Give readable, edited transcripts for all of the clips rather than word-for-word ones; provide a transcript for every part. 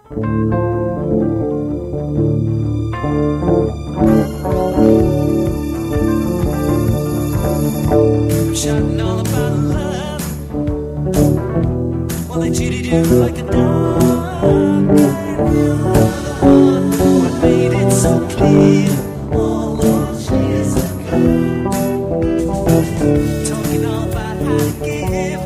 Shouting all about love. Well, they treated you like a dog. What made it so clear all those years ago? Talking all about how to give.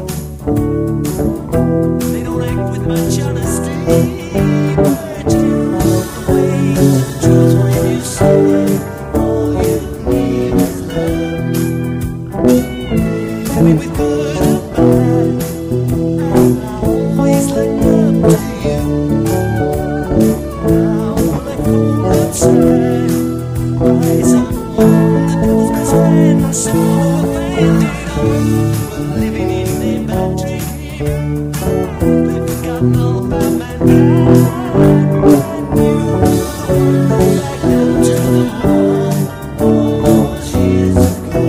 They don't act with much honesty. But you know the way to the truth when you say all you need is love. Tell me with good or bad, I'll always let love to you. Now will I fall outside? Rise up on the devil's best friend, so offended. We're living in a bad dream. We've forgotten all about mankind. You like them to the heart all those years ago.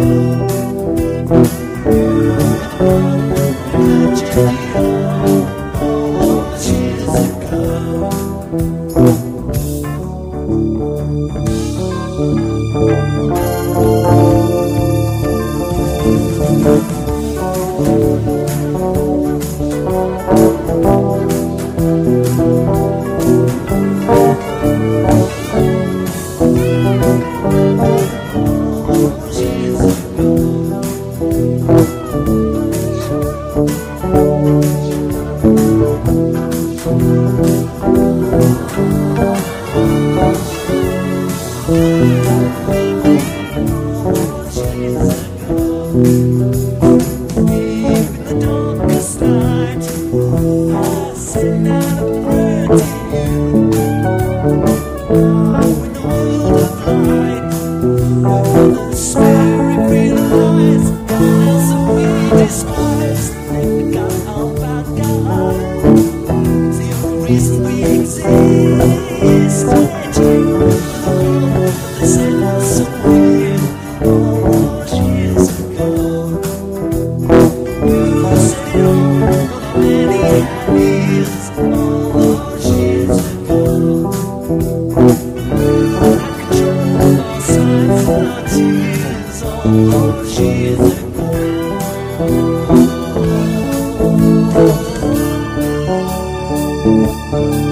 Reason we exist, that you know, they said us away all those years ago. You said it all, many years, all those years ago. I control all signs and our tears, all those years ago.